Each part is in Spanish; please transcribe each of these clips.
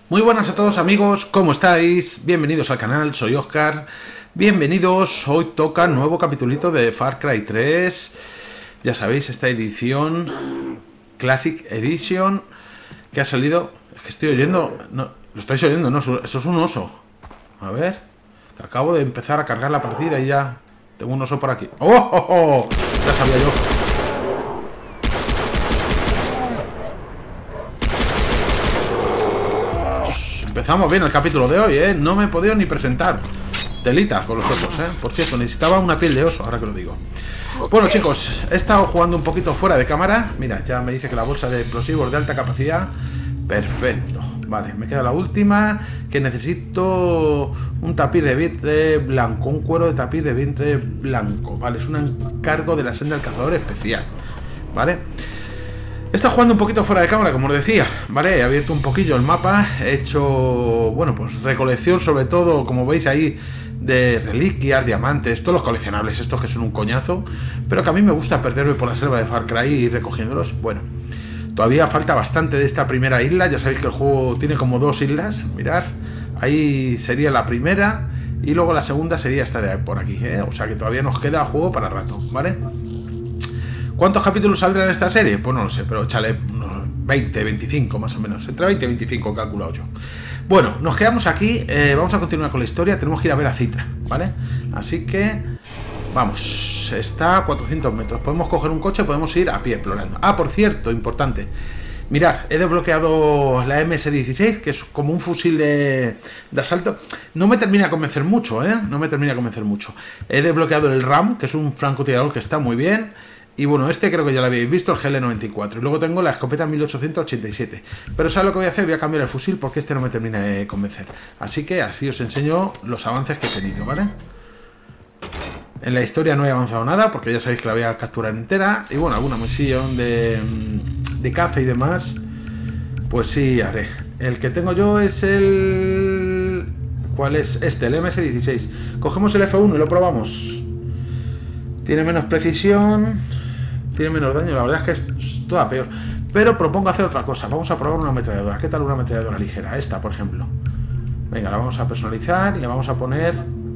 Muy buenas a todos amigos, ¿cómo estáis? Bienvenidos al canal, soy Oscar. Bienvenidos, hoy toca nuevo capitulito de Far Cry 3. Ya sabéis, esta edición Classic Edition que ha salido. Es que estoy oyendo, no, lo estáis oyendo, no, eso es un oso. A ver, que acabo de empezar a cargar la partida y ya tengo un oso por aquí. ¡Oh! ¡Oh! ¡Oh! Ya sabía yo. Empezamos bien el capítulo de hoy, ¿eh? No me he podido ni presentar. Telitas con los osos, ¿eh? Por cierto, necesitaba una piel de oso, ahora que lo digo. Bueno, chicos, he estado jugando un poquito fuera de cámara. Mira, ya me dice que la bolsa de explosivos de alta capacidad. Perfecto. Vale, me queda la última. Que necesito un tapiz de vientre blanco. Un cuero de tapiz de vientre blanco. Vale, es un encargo de la senda del cazador especial. Vale. He estado jugando un poquito fuera de cámara, como os decía, ¿vale? He abierto un poquillo el mapa, he hecho, bueno, pues recolección sobre todo, como veis ahí, de reliquias, diamantes, todos los coleccionables, estos que son un coñazo, pero que a mí me gusta perderme por la selva de Far Cry y ir recogiéndolos. Bueno, todavía falta bastante de esta primera isla, ya sabéis que el juego tiene como dos islas, mirad, ahí sería la primera y luego la segunda sería esta de por aquí, ¿eh? O sea que todavía nos queda juego para rato, ¿vale? ¿Cuántos capítulos saldrán en esta serie? Pues no lo sé, pero échale unos 20, 25 más o menos. Entre 20 y 25 he calculado yo. Bueno, nos quedamos aquí. Vamos a continuar con la historia. Tenemos que ir a ver a Citra, ¿vale? Así que, vamos. Está a 400 metros. Podemos coger un coche, podemos ir a pie explorando. Ah, por cierto, importante. Mirad, he desbloqueado la MS-16, que es como un fusil de asalto. No me termina de convencer mucho, ¿eh? No me termina de convencer mucho. He desbloqueado el RAM, que es un francotirador que está muy bien. Y bueno, este creo que ya lo habéis visto, el GL94. Y luego tengo la escopeta 1887. Pero ¿sabes lo que voy a hacer? Voy a cambiar el fusil porque este no me termina de convencer. Así que así os enseño los avances que he tenido, ¿vale? En la historia no he avanzado nada porque ya sabéis que la voy a capturar entera. Y bueno, alguna misión de caza y demás, pues sí haré. El que tengo yo es el... ¿Cuál es? Este, el MS-16. Cogemos el F1 y lo probamos. Tiene menos precisión, tiene menos daño, la verdad es que es toda peor. Pero propongo hacer otra cosa, vamos a probar una ametralladora. ¿Qué tal una ametralladora ligera? Esta, por ejemplo. Venga, la vamos a personalizar y le vamos a poner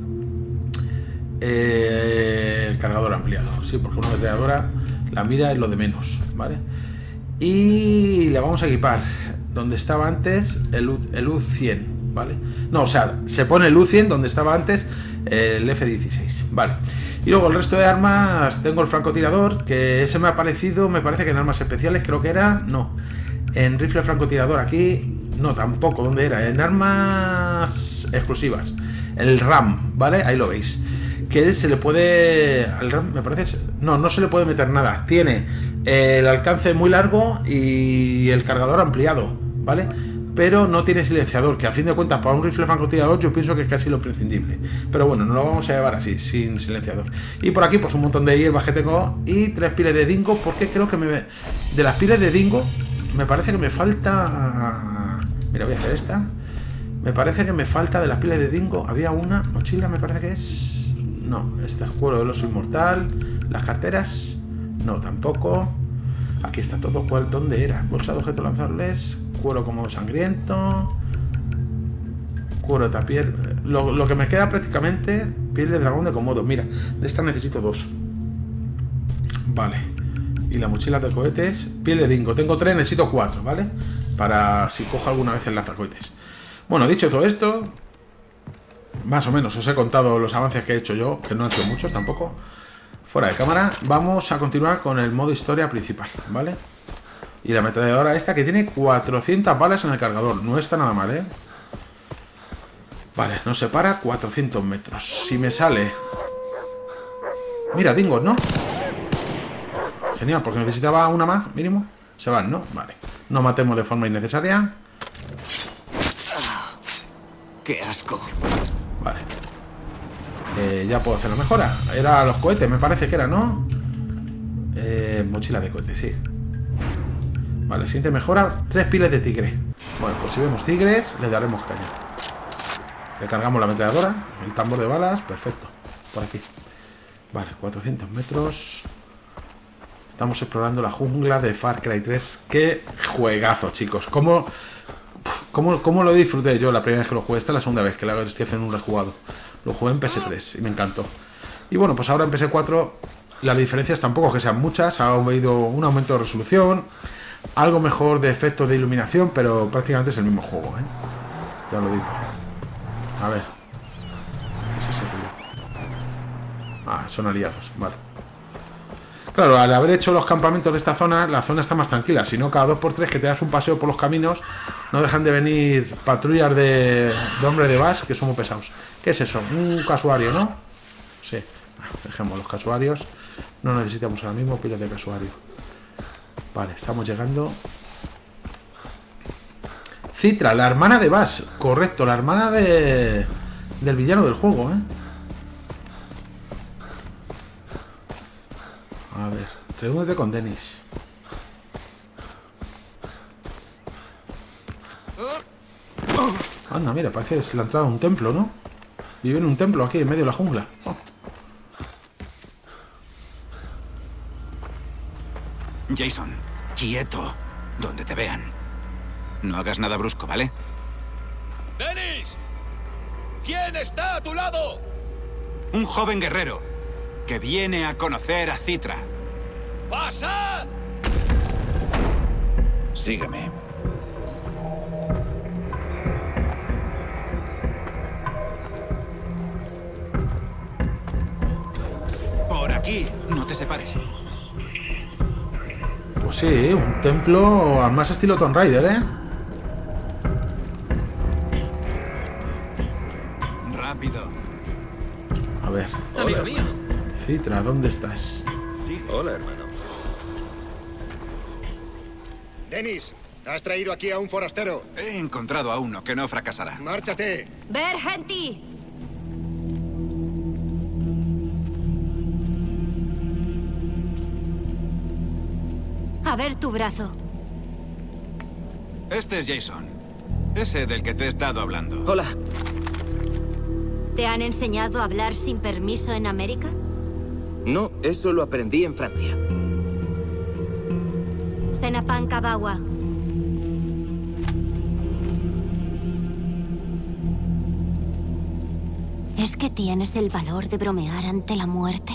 el cargador ampliado. Sí, porque una ametralladora, la mira es lo de menos, ¿vale? Y le vamos a equipar donde estaba antes el U100, ¿vale? No, o sea, se pone el U100 donde estaba antes el F16, ¿vale? Y luego el resto de armas, tengo el francotirador, que ese me ha parecido, me parece que en armas especiales creo que era, no. En rifle francotirador aquí, no, tampoco, ¿dónde era? En armas exclusivas. El RAM, ¿vale? Ahí lo veis. Que se le puede... Al RAM, me parece... No, no se le puede meter nada. Tiene el alcance muy largo y el cargador ampliado, ¿vale? Pero no tiene silenciador, que a fin de cuentas para un rifle francotirador yo pienso que es casi lo prescindible. Pero bueno, no lo vamos a llevar así, sin silenciador. Y por aquí pues un montón de hierbas que tengo y 3 piles de dingo, porque creo que de las piles de dingo me parece que me falta... Mira, voy a hacer esta. Me parece que me falta de las piles de dingo. Había una mochila, me parece que es... No, este es cuero del oso inmortal. Las carteras, no, tampoco. Aquí está todo. ¿Dónde era? Bolsa de objetos lanzables. Cuero como sangriento. Cuero de tapier. Lo que me queda prácticamente. Piel de dragón de Komodo. Mira, de esta necesito 2. Vale. Y la mochila de cohetes. Piel de dingo. Tengo 3, necesito 4, ¿vale? Para si cojo alguna vez el lanzacohetes. Bueno, dicho todo esto, más o menos os he contado los avances que he hecho yo, que no han sido muchos tampoco. Fuera de cámara, vamos a continuar con el modo historia principal, ¿vale? Y la ametralladora esta que tiene 400 balas en el cargador, no está nada mal, ¿eh? Vale, nos separa 400 metros. Si me sale... Mira, dingos, ¿no? Genial, porque necesitaba una más, mínimo. Se van, ¿no? Vale. No matemos de forma innecesaria. ¡Qué asco! Vale. Ya puedo hacer la mejora. Era los cohetes, me parece que era, ¿no? Mochila de cohetes, sí. Vale, siguiente mejora, 3 piles de tigre. Bueno, pues si vemos tigres, le daremos caña. Le cargamos la ametralladora, el tambor de balas, perfecto. Por aquí. Vale, 400 metros. Estamos explorando la jungla de Far Cry 3. ¡Qué juegazo, chicos! ¿Cómo lo disfruté yo la primera vez que lo jugué? Esta es la segunda vez que le estoy haciendo un rejugado. Lo jugué en PS3 y me encantó. Y bueno, pues ahora en PS4 las diferencias tampoco es que sean muchas. Ha habido un aumento de resolución, algo mejor de efectos de iluminación, pero prácticamente es el mismo juego, ¿eh? Ya lo digo. A ver. ¿Qué es ese ruido? Ah, son aliados, vale. Claro, al haber hecho los campamentos de esta zona, la zona está más tranquila. Si no, cada 2x3 que te das un paseo por los caminos, no dejan de venir patrullas de hombre de bas, que son muy pesados. ¿Qué es eso? Un casuario, ¿no? Sí. Dejemos los casuarios. No necesitamos ahora mismo pilas de casuario. Vale, estamos llegando. Citra, la hermana de Bass. Correcto, la hermana del villano del juego, ¿eh? A ver, reúnete con Dennis. Anda, mira, parece que es la entrada de un templo, ¿no? Vive en un templo aquí, en medio de la jungla. Oh. Jason, quieto. Donde te vean. No hagas nada brusco, ¿vale? ¡Dennis! ¿Quién está a tu lado? Un joven guerrero que viene a conocer a Citra. ¡Pasad! Sígueme. Por aquí, no te separes. Pues sí, un templo al más estilo Tomb Raider, ¿eh? Rápido. A ver. Amigo mío. Citra, ¿dónde estás? Hola, hermano. Dennis, has traído aquí a un forastero. He encontrado a uno que no fracasará. ¡Márchate! ¡Ver, gente! A ver tu brazo. Este es Jason. Ese del que te he estado hablando. Hola. ¿Te han enseñado a hablar sin permiso en América? No, eso lo aprendí en Francia. Senapan Kabawa. ¿Es que tienes el valor de bromear ante la muerte?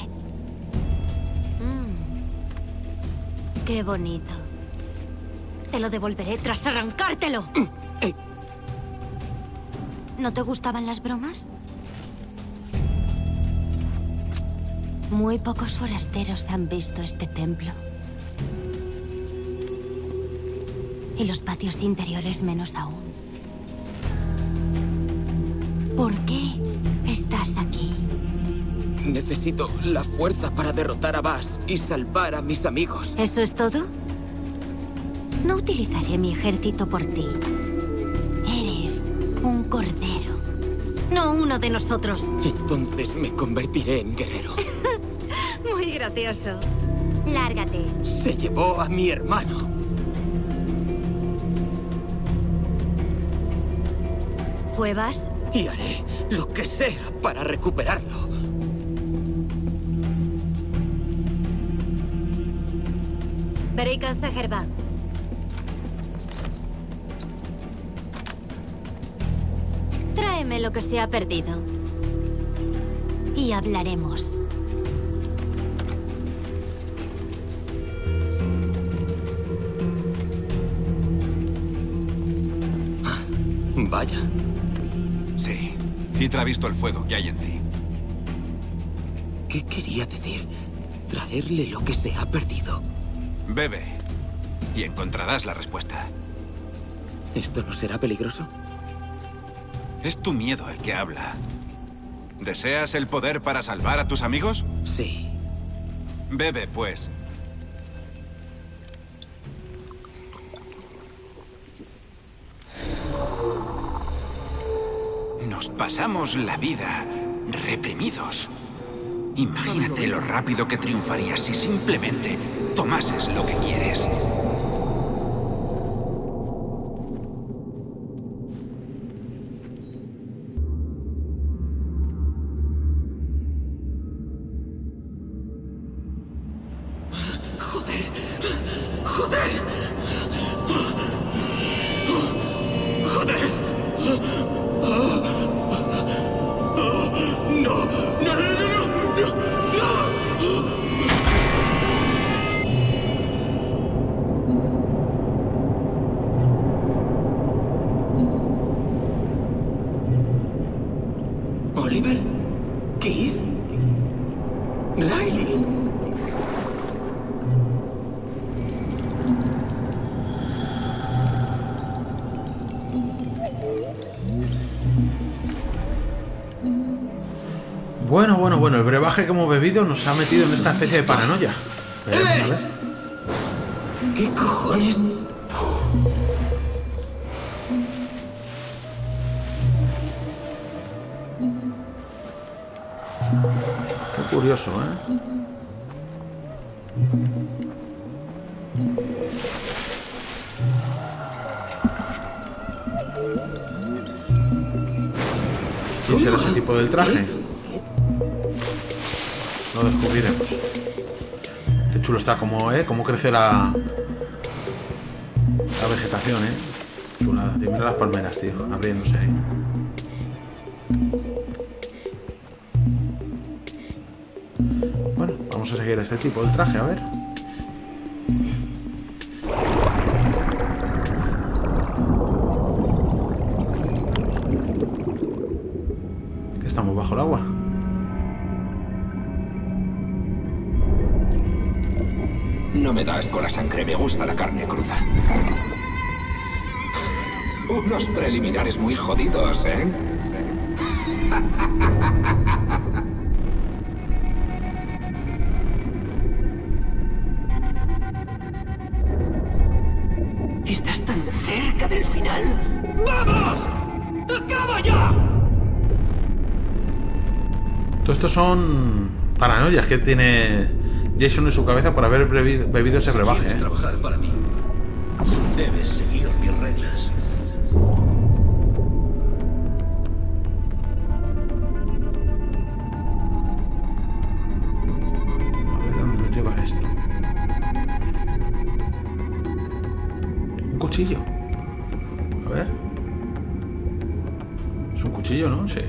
Qué bonito. Te lo devolveré tras arrancártelo. ¿No te gustaban las bromas? Muy pocos forasteros han visto este templo. Y los patios interiores menos aún. ¿Por qué estás aquí? Necesito la fuerza para derrotar a Bass y salvar a mis amigos. ¿Eso es todo? No utilizaré mi ejército por ti. Eres un cordero, no uno de nosotros. Entonces me convertiré en guerrero. Muy gracioso. Lárgate. Se llevó a mi hermano. ¿Fue Bass? Y haré lo que sea para recuperarlo. Berikan Saherba. Tráeme lo que se ha perdido. Y hablaremos. Vaya. Sí. Citra ha visto el fuego que hay en ti. ¿Qué quería decir? Traerle lo que se ha perdido. Bebe. Y encontrarás la respuesta. ¿Esto no será peligroso? Es tu miedo el que habla. ¿Deseas el poder para salvar a tus amigos? Sí. Bebe, pues. Nos pasamos la vida reprimidos. Imagínate lo rápido que triunfarías si simplemente tomases lo que quieres. ¡Joder! Bueno, el brebaje que hemos bebido nos ha metido en esta especie de paranoia. A ver. ¿Qué cojones? Qué curioso, ¿eh? ¿Quién será ese tipo del traje? Lo descubriremos. Qué chulo está, como, cómo crece la vegetación, chulada. Tío, mira las palmeras, tío, abriéndose ahí. Bueno, vamos a seguir a este tipo del traje, a ver. Que estamos bajo el agua. No me da asco la sangre, me gusta la carne cruda. Unos preliminares muy jodidos, ¿eh? Estás tan cerca del final. ¡Vamos! ¡Acaba ya! Todo esto son paranoias que tiene Jason en su cabeza por haber bebido ese brebaje. Si quieres trabajar para mí, debes seguir mis reglas. A ver, ¿dónde nos lleva esto? Un cuchillo. A ver. Es un cuchillo, ¿no? Sí.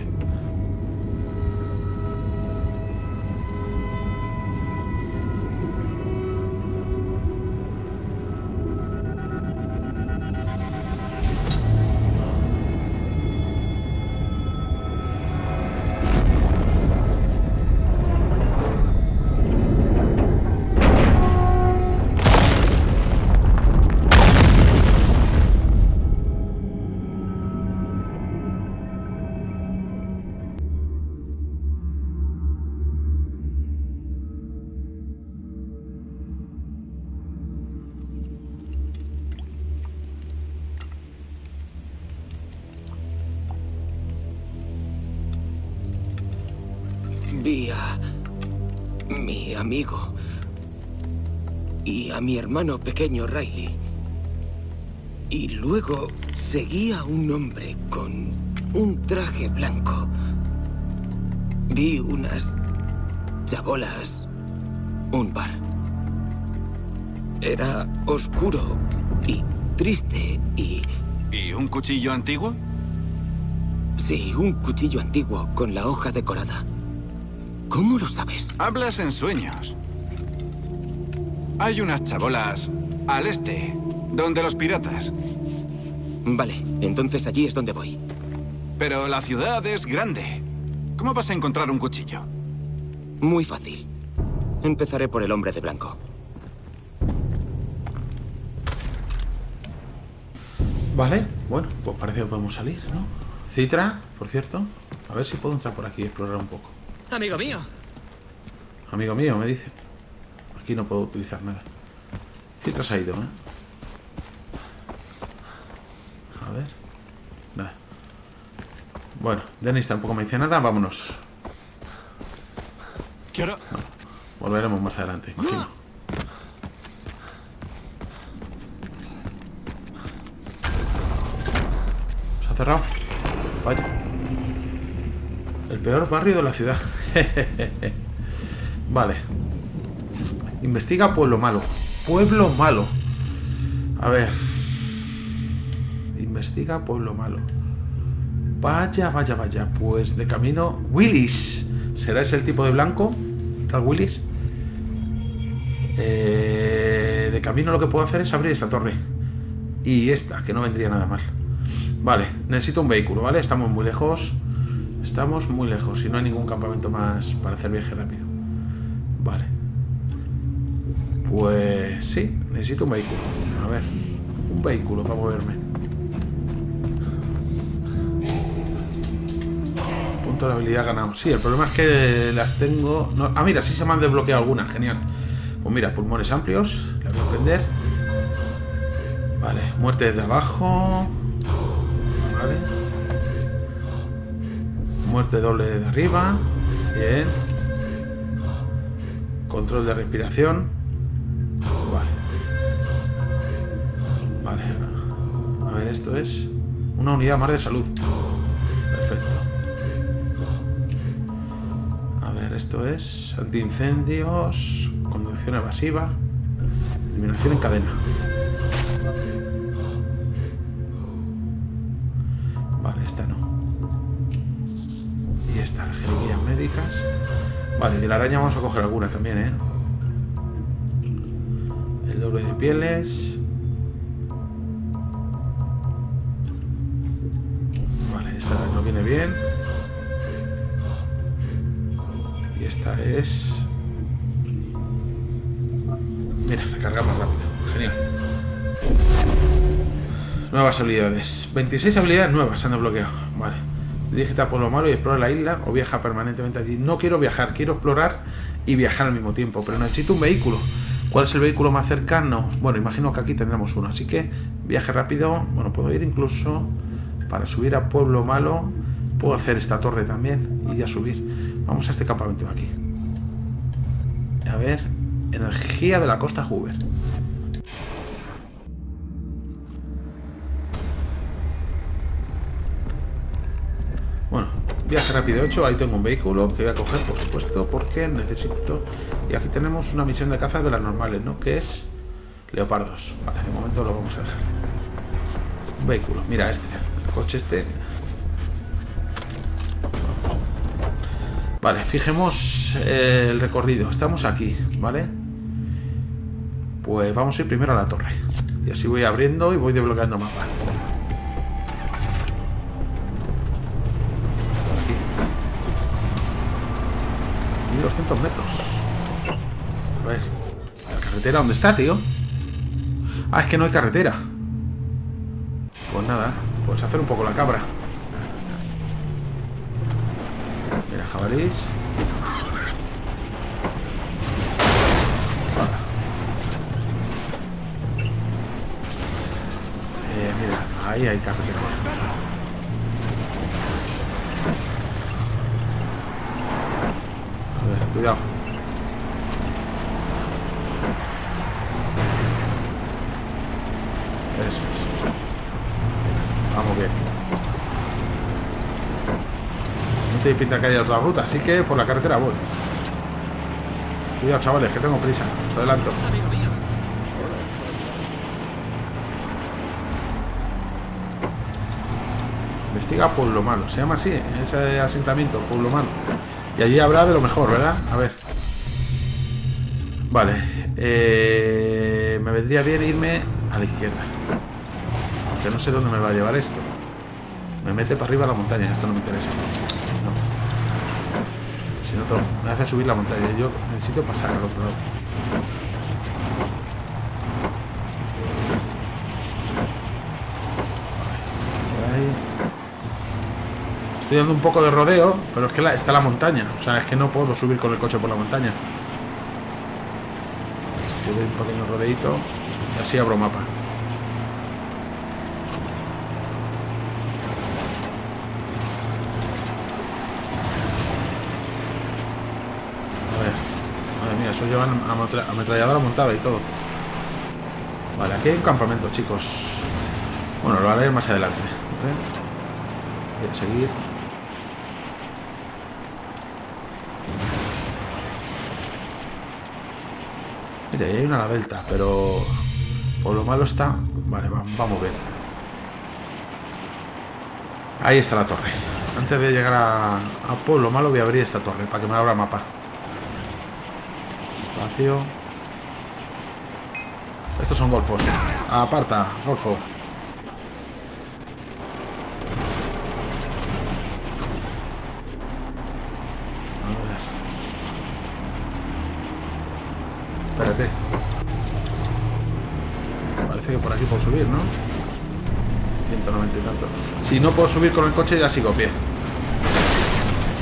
Vi a mi amigo y a mi hermano pequeño Riley. Y luego seguí a un hombre con un traje blanco. Vi unas chabolas, un bar. Era oscuro y triste y... ¿Y un cuchillo antiguo? Sí, un cuchillo antiguo con la hoja decorada. ¿Cómo lo sabes? Hablas en sueños. Hay unas chabolas al este, donde los piratas. Vale, entonces allí es donde voy. Pero la ciudad es grande. ¿Cómo vas a encontrar un cuchillo? Muy fácil. Empezaré por el hombre de blanco. Vale, bueno, pues parece que podemos salir, ¿no? Citra, por cierto. A ver si puedo entrar por aquí y explorar un poco. Amigo mío. Amigo mío, me dice. Aquí no puedo utilizar nada. Citra se ha ido, ¿eh? A ver. Nada. Bueno, Dennis tampoco me dice nada. Vámonos. ¿Qué hora? Bueno, volveremos más adelante, imagino. ¿Se ha cerrado? Vaya. El peor barrio de la ciudad. Vale. Investiga Pueblo Malo. Pueblo Malo. A ver. Investiga Pueblo Malo. Vaya, vaya, vaya. Pues de camino... Willis. ¿Será ese el tipo de blanco? ¿Tal Willis? De camino lo que puedo hacer es abrir esta torre. Y esta, que no vendría nada mal. Vale, necesito un vehículo, ¿vale? Estamos muy lejos. Estamos muy lejos y no hay ningún campamento más para hacer viaje rápido. Vale. Pues sí, necesito un vehículo. A ver, un vehículo para moverme. puntos de habilidad ganados. Sí, el problema es que las tengo... No... Ah, mira, sí se me han desbloqueado algunas, genial. Pues mira, pulmones amplios, la voy a prender. Vale, muerte desde abajo. Vale. Muerte doble desde arriba. Bien. Control de respiración. Vale. Vale. A ver, esto es una unidad más de salud. Perfecto. A ver, esto es antiincendios, conducción evasiva, eliminación en cadena. Vale, esta no. Y esta, las jeringuillas médicas. Vale, de la araña vamos a coger alguna también, ¿eh? El doble de pieles. Vale, esta no viene bien. Y esta es... Mira, recarga más rápido. Genial. Nuevas habilidades. 26 habilidades nuevas se han desbloqueado. Vale. Dirígete a Pueblo Malo y explora la isla o viaja permanentemente allí. No quiero viajar, quiero explorar y viajar al mismo tiempo. Pero necesito un vehículo. ¿Cuál es el vehículo más cercano? Bueno, imagino que aquí tendremos uno. Así que viaje rápido. Bueno, puedo ir incluso para subir a Pueblo Malo. Puedo hacer esta torre también y ya subir. Vamos a este campamento de aquí. A ver, energía de la costa Hoover. Bueno, viaje rápido 8. Ahí tengo un vehículo que voy a coger, por supuesto, porque necesito... Y aquí tenemos una misión de caza de las normales, ¿no? Que es leopardos. Vale, de momento lo vamos a dejar. Un vehículo, mira este, el coche este. Vale, fijemos el recorrido. Estamos aquí, ¿vale? Pues vamos a ir primero a la torre. Y así voy abriendo y voy desbloqueando mapa. Aquí. 1200 metros. A ver. ¿La carretera dónde está, tío? Ah, es que no hay carretera. Pues nada, pues hacer un poco la cabra. Mira, jabalís. Mira, ahí hay carretera. A ver, cuidado. Eso es. Vamos bien. No tiene pinta que haya otra ruta, así que por la carretera voy. Cuidado, chavales, que tengo prisa. Te adelanto. Investiga Pueblo Malo. Se llama así, ese asentamiento, Pueblo Malo. Y allí habrá de lo mejor, ¿verdad? A ver. Vale. Me vendría bien irme a la izquierda. Aunque no sé dónde me va a llevar esto. Me mete para arriba a la montaña. Esto no me interesa. No. Si no, me hace subir la montaña. Yo necesito pasar al otro lado. Estoy dando un poco de rodeo, pero es que está la montaña. O sea, es que no puedo subir con el coche por la montaña. Estoy doy un pequeño rodeito y así abro mapa. A ver. Madre mía, eso llevan ametralladora montada y todo. Vale, aquí hay un campamento, chicos. Bueno, lo haré más adelante. Voy a seguir. Mira, ahí hay una a la delta, pero por lo malo está. Vale, vamos bien. Ahí está la torre. Antes de llegar a Pueblo Malo voy a abrir esta torre para que me abra mapa. Espacio. Estos son golfos. Aparta, golfo. Espérate. Parece que por aquí puedo subir, ¿no? 190 y tanto. Si no puedo subir con el coche, ya sigo a pie.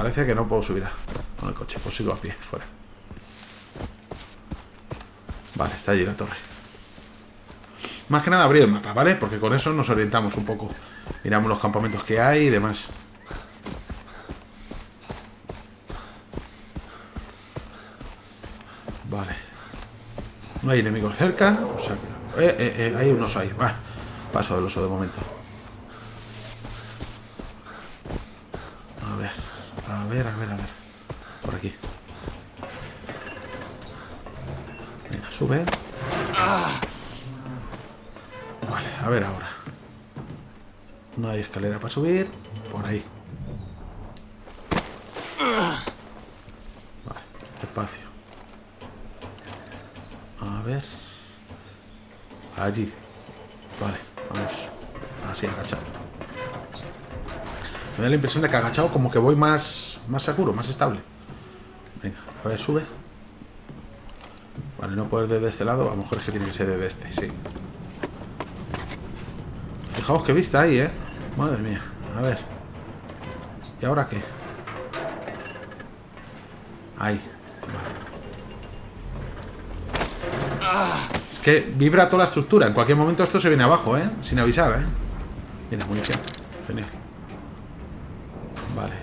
Parece que no puedo subir con el coche. Pues sigo a pie, fuera. Vale, está allí la torre. Más que nada abrir el mapa, ¿vale? Porque con eso nos orientamos un poco. Miramos los campamentos que hay y demás. Vale. No hay enemigos cerca. O sea que... hay un oso ahí. Va. Paso del oso de momento. A ver. Por aquí. Venga, sube. Vale, a ver ahora. No hay escalera para subir. Por ahí. Vale, despacio. A ver. Allí. Vale, vamos. Así, agachado. Me da la impresión de que agachado como que voy más seguro, más estable. Venga, a ver, sube. Vale, no puedo ir desde este lado. A lo mejor es que tiene que ser desde este, sí. Fijaos qué vista hay, ¿eh? Madre mía. A ver. ¿Y ahora qué? Ahí. Vale. Es que vibra toda la estructura. En cualquier momento esto se viene abajo, ¿eh? Sin avisar, ¿eh? Mira, munición. Genial. Vale.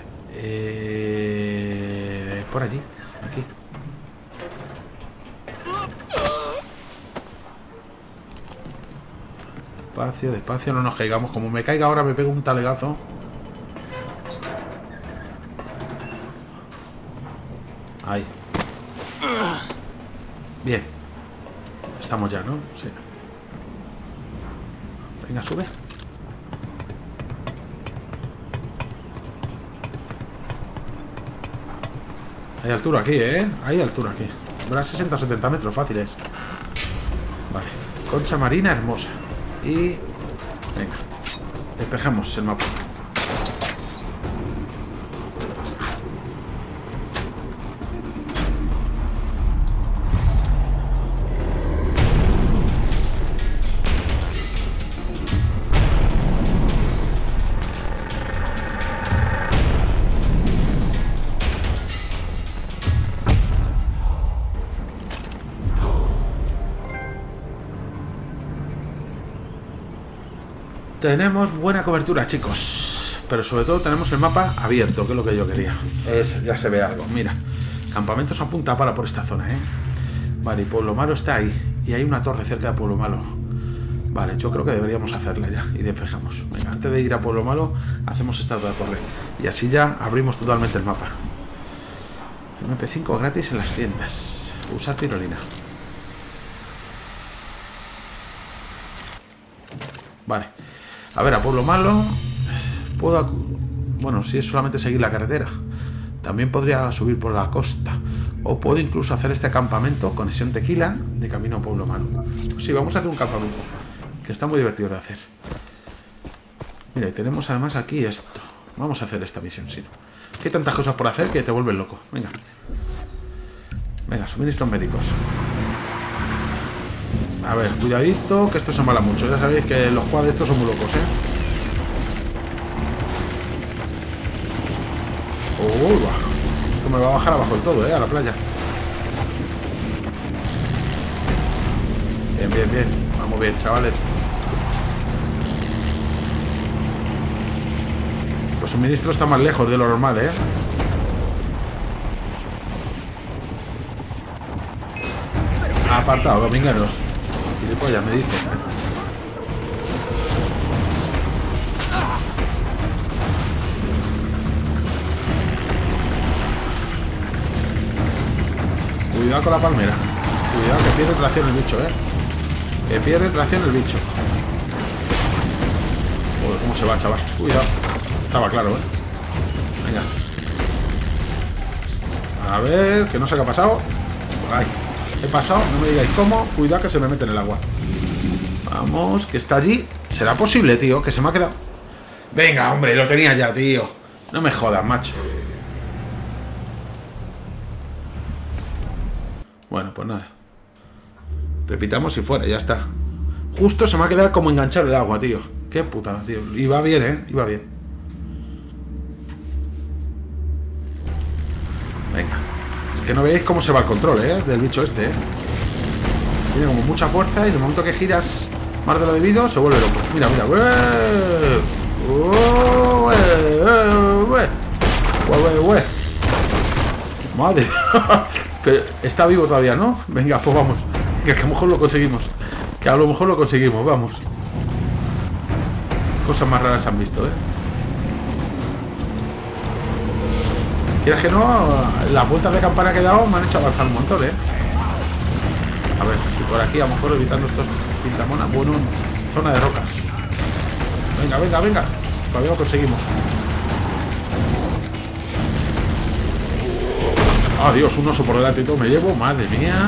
Por allí. Aquí. Despacio, despacio, no nos caigamos. Como me caiga ahora me pego un talegazo. Ahí. Bien. Estamos ya, ¿no? Sí. Venga, sube. Hay altura aquí, ¿eh? Hay altura aquí. Habrá 60 o 70 metros fáciles. Vale. Concha marina hermosa. Y... venga. Despejamos el mapa. Tenemos buena cobertura, chicos. Pero sobre todo tenemos el mapa abierto, que es lo que yo quería. Ya se ve algo, mira. Campamentos a punta pala por esta zona, ¿eh? Vale, y Pueblo Malo está ahí. Y hay una torre cerca de Pueblo Malo. Vale, yo creo que deberíamos hacerla ya. Y despejamos. Venga, antes de ir a Pueblo Malo, hacemos esta otra torre. Y así ya abrimos totalmente el mapa. MP5 gratis en las tiendas. Usar tirolina. Vale. A ver, a Pueblo Malo puedo... bueno, si es solamente seguir la carretera. También podría subir por la costa. O puedo incluso hacer este campamento, conexión Tequila, de camino a Pueblo Malo. Pues sí, vamos a hacer un campamento, que está muy divertido de hacer. Mira, y tenemos además aquí esto. Vamos a hacer esta misión, sí. Que hay tantas cosas por hacer que te vuelves loco. Venga. Venga, suministros médicos. A ver, cuidadito, que esto se embala mucho. Ya sabéis que los cuadros estos son muy locos, ¿eh? Esto me va a bajar abajo del todo, ¿eh? A la playa. Bien, bien, bien. Vamos bien, chavales. Los suministros están más lejos de lo normal, ¿eh? Apartado, domingueros. Ya me dice. Cuidado con la palmera. Cuidado que pierde tracción el bicho, Que pierde tracción el bicho. Joder, cómo se va, chaval. Cuidado. Estaba claro, Venga. A ver, que no sé qué ha pasado. Ay. He pasado, no me digáis cómo. Cuidado que se me mete en el agua. Vamos, que está allí. ¿Será posible, tío? Que se me ha quedado... Venga, hombre, lo tenía ya, tío. No me jodas, macho. Bueno, pues nada. Repitamos y fuera, ya está. Justo se me ha quedado como enganchar el agua, tío. Qué putada, tío. Iba bien, Iba bien. Venga. Es que no veis cómo se va el control, del bicho este, Tiene como mucha fuerza y en el momento que giras más de lo debido se vuelve loco. Mira, mira. Madre. Pero está vivo todavía, ¿no? Venga, pues vamos. Que a lo mejor lo conseguimos. Que a lo mejor lo conseguimos, vamos. Cosas más raras han visto, Quieras que no, las vueltas de campana que he dado me han hecho avanzar un montón, A ver, si por aquí a lo mejor evitando estos pintamonas. Bueno, zona de rocas. Venga, venga, venga. Todavía lo conseguimos. Ah, Dios, un oso por delante y todo me llevo. Madre mía.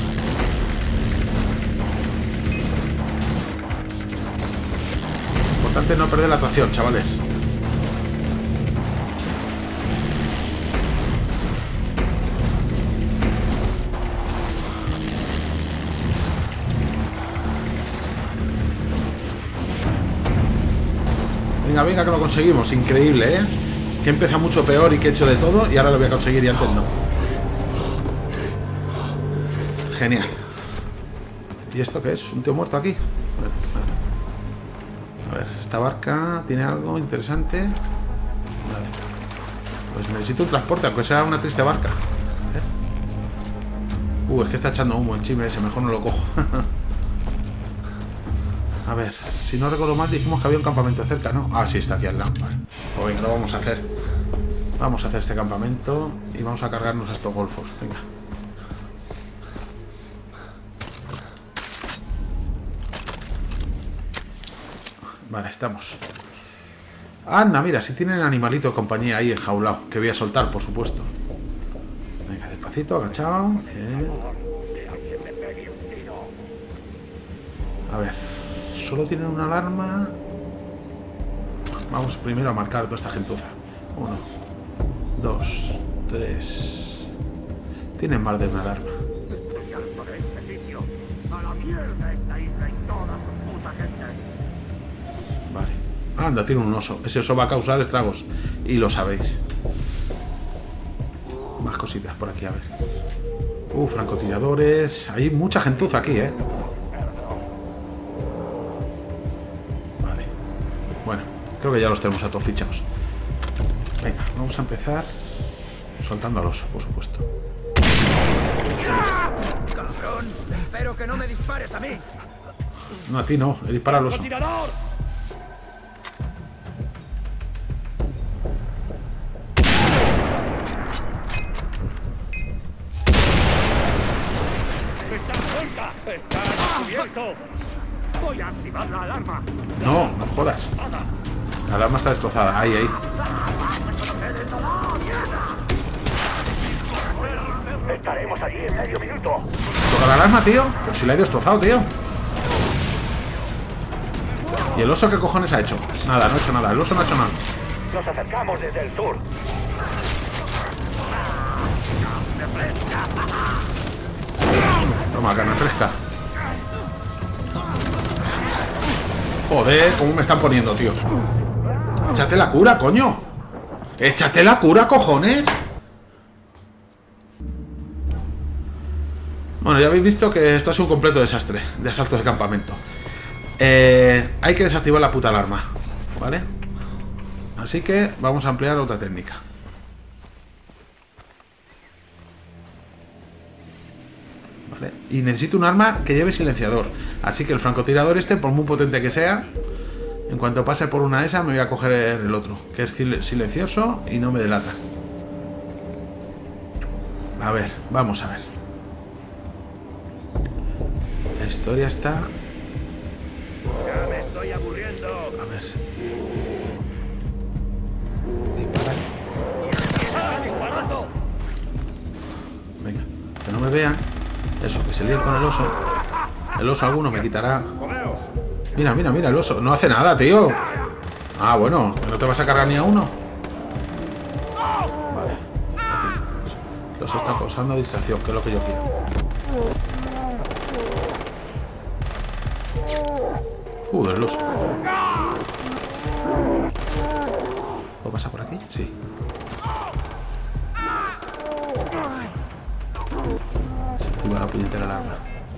Importante no perder la atracción, chavales. Venga, venga, que lo conseguimos. Increíble, Que empieza mucho peor y que he hecho de todo y ahora lo voy a conseguir y antes no. Genial. ¿Y esto qué es? ¿Un tío muerto aquí? A ver, esta barca tiene algo interesante. Vale. Pues necesito un transporte, aunque sea una triste barca. Es que está echando humo el chime ese, mejor no lo cojo. A ver, si no recuerdo mal dijimos que había un campamento cerca, ¿no? Ah, sí, está aquí al lado. Vale. Pues venga, lo vamos a hacer. Vamos a hacer este campamento y vamos a cargarnos a estos golfos. Venga. Vale, estamos. Anda, mira, si tienen animalito de compañía ahí enjaulado, que voy a soltar, por supuesto. Venga, despacito, agachado. A ver, solo tienen una alarma. Vamos primero a marcar toda esta gentuza. 1, 2, 3. Tienen más de una alarma. Vale. Anda, tiene un oso. Ese oso va a causar estragos. Y lo sabéis. Más cositas por aquí, a ver. Francotiradores. Hay mucha gentuza aquí, Vale. Bueno, creo que ya los tenemos a todos fichados. Venga, vamos a empezar soltando al oso, por supuesto. ¡Cabrón! Espero que no me dispares a mí. No, a ti no. Dispara al oso. ¡Está descubierto! Voy a activar la alarma. No, no jodas. La alarma está destrozada. Ahí, ahí. Estaremos allí en medio minuto. ¿Toca la alarma, tío? Pero si la he destrozado, tío. ¿Y el oso qué cojones ha hecho? Nada, no ha hecho nada. El oso no ha hecho nada. Nos acercamos desde el sur. Toma, carne fresca. Joder, cómo me están poniendo, tío. Échate la cura, coño. Échate la cura, cojones. Bueno, ya habéis visto que esto es un completo desastre de asalto de campamento. Hay que desactivar la puta alarma, ¿vale? Así que vamos a emplear otra técnica. ¿Vale? Y necesito un arma que lleve silenciador. Así que el francotirador este, por muy potente que sea, en cuanto pase por una esa me voy a coger el otro, que es silencioso y no me delata. A ver, vamos a ver. La historia está... Ya me estoy aburriendo. A ver. Dispara. ¡Está disparando! Venga, que no me vean. Eso, que se líen con el oso. El oso alguno me quitará. Mira, mira, mira, el oso. No hace nada, tío. Ah, bueno, que no te vas a cargar ni a uno. Vale. El oso está causando distracción, que es lo que yo quiero. Joder, el oso. ¿Puedo pasar por aquí? Sí. activa la puñetera alarma.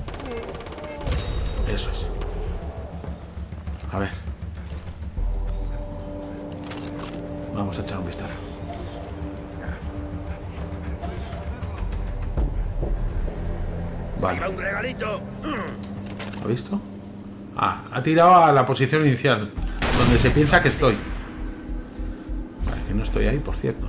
Eso es. A ver. Vamos a echar un vistazo. Vale. Un regalito. ¿Lo has visto? Ah, ha tirado a la posición inicial, donde se piensa que estoy. Vale, que no estoy ahí, por cierto.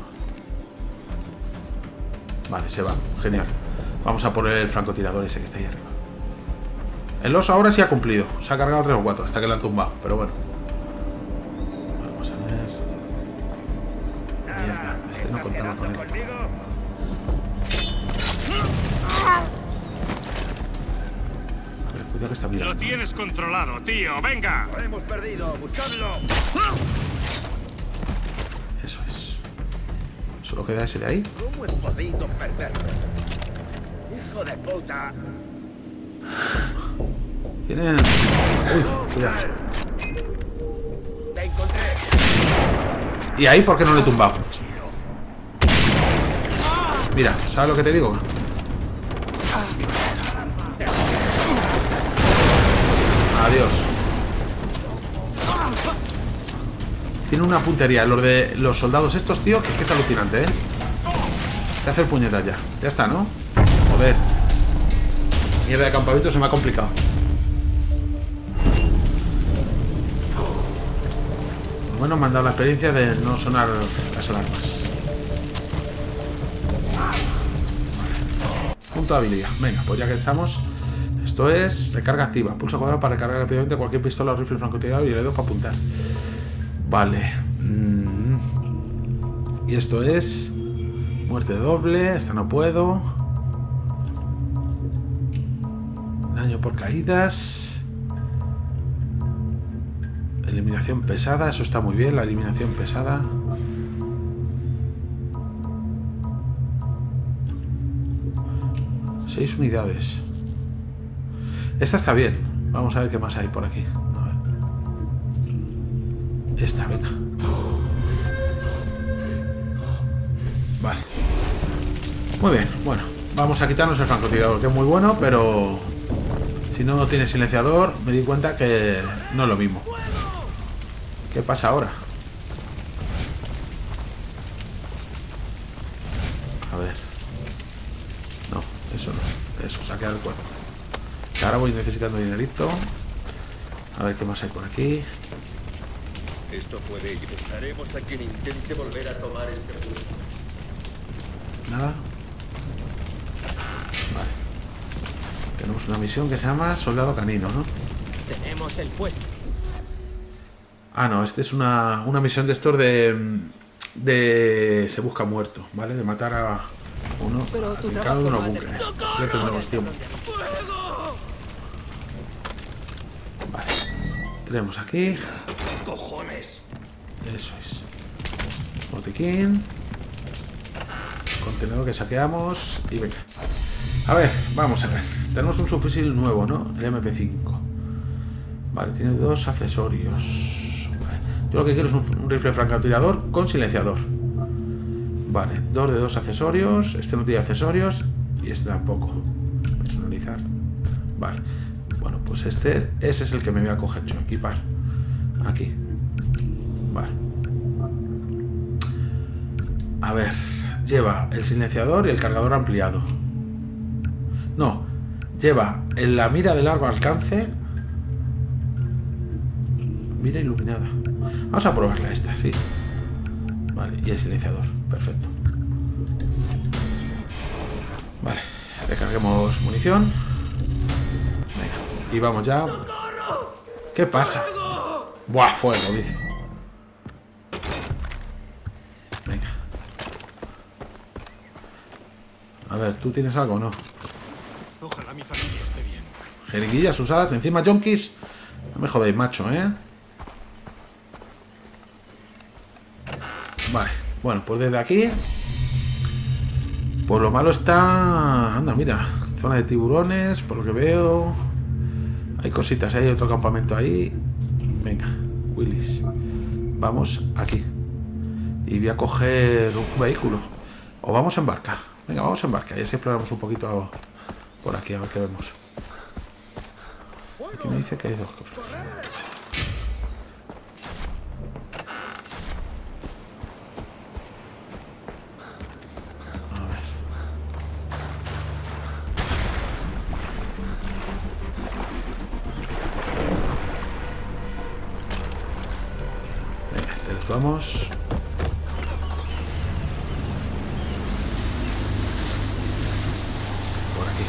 Vale, se va. Genial. Vamos a poner el francotirador ese que está ahí arriba. El oso ahora sí ha cumplido. Se ha cargado 3 o 4 hasta que le han tumbado. Pero bueno. Vamos a ver. Mierda, este no contaba con él. A ver, cuidado que está mirando. Lo tienes controlado, tío. ¡Venga! Lo hemos perdido. Buscadlo. Eso es. Solo queda ese de ahí. ¿Cómo he podido perderlo? Hijo de puta. Tienen... Uy, cuidado. Te encontré. ¿Y ahí por qué no le he tumbado? Mira, ¿sabes lo que te digo? Adiós. Tiene una puntería los soldados estos, tío, que es alucinante, ¿eh? Te hace el puñetas ya. Ya está, ¿no? Joder. Mierda de campamento, se me ha complicado. Bueno, me han dado la experiencia de no sonar las alarmas. Punto de habilidad. Venga, pues ya que estamos. Esto es recarga activa. Pulsa cuadrado para recargar rápidamente cualquier pistola o rifle francotirador y le doy para apuntar. Vale. Y esto es muerte doble. Esta no puedo. Daño por caídas. Eliminación pesada, eso está muy bien, la eliminación pesada. Seis unidades. Esta está bien. Vamos a ver qué más hay por aquí. A ver. Esta, venga. Vale. Muy bien, bueno. Vamos a quitarnos el francotirador, que es muy bueno, pero si no tiene silenciador, me di cuenta que no es lo mismo. ¿Qué pasa ahora? A ver. No, eso no. Eso, saquear el cuerpo. Que ahora voy necesitando dinerito. A ver qué más hay por aquí. Esto puede ir. Haremos a quien intente volver a tomar este puesto. Nada. Vale. Tenemos una misión que se llama Soldado Canino, ¿no? Tenemos el puesto. Ah, no, este es una misión de estos de se busca muerto, ¿vale? De matar a uno aplicado en unos búnkeres. Ya tendremos tiempo. Vale. Tenemos aquí. ¡Cojones! Eso es. Botiquín. Contenedor que saqueamos. Y venga. A ver, vamos a ver. Tenemos un subfusil nuevo, ¿no? El MP5. Vale, tiene 2 accesorios. Yo lo que quiero es un rifle francotirador con silenciador. Vale, 2 de 2 accesorios. Este no tiene accesorios. Y este tampoco. Personalizar. Vale. Bueno, pues ese es el que me voy a coger yo. Equipar. Aquí. Vale. A ver. Lleva el silenciador y el cargador ampliado. No. Lleva en la mira de largo alcance. Mira iluminada. Vamos a probarla esta, sí. Vale, y el silenciador. Perfecto. Vale, recarguemos munición. Venga, y vamos ya. ¿Qué pasa? Buah, fuego, dice. Venga. A ver, ¿tú tienes algo o no? Ojalá mi familia esté bien. Jeringuillas usadas, encima junkies. No me jodéis, macho, ¿eh? Vale, bueno, pues desde aquí. Pues lo malo está... Anda, mira, zona de tiburones, por lo que veo. Hay cositas, hay otro campamento ahí. Venga, Willis. Vamos aquí. Y voy a coger un vehículo. O vamos en barca. Venga, vamos en barca. Y así exploramos un poquito Por aquí, a ver qué vemos. Aquí me dice que hay dos cosas. Vamos. Por aquí.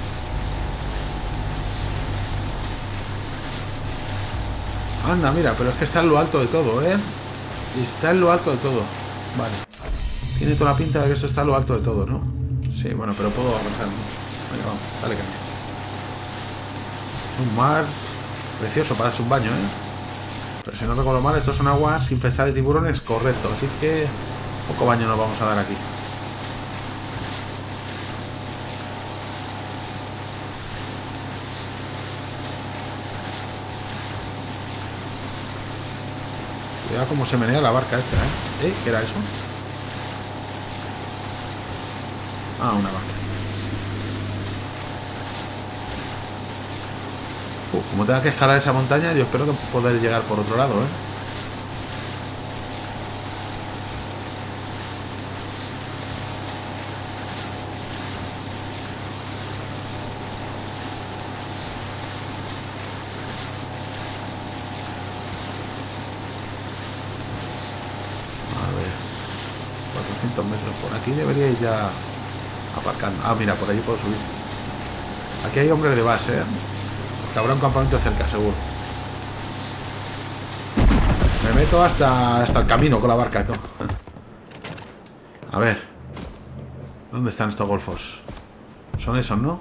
Anda, mira, pero es que está en lo alto de todo, ¿eh? Está en lo alto de todo. Vale. Tiene toda la pinta de que esto está en lo alto de todo, ¿no? Sí, bueno, pero puedo avanzar mucho. Venga, vamos, dale caña. Un mar precioso para darse un baño, ¿eh? Pero si no recuerdo mal, estos son aguas infestadas de tiburones, correcto. Así que poco baño nos vamos a dar aquí. Cuidado cómo se menea la barca esta, ¿eh? ¿Qué era eso? Ah, una barca. Como tenga que escalar esa montaña, yo espero que poder llegar por otro lado, ¿eh? A ver, 400 metros por aquí debería ir ya aparcando. Ah, mira, por ahí puedo subir. Aquí hay hombres de base, ¿eh? Que habrá un campamento cerca, seguro. Me meto hasta el camino con la barca y todo. A ver. ¿Dónde están estos golfos? Son esos, ¿no?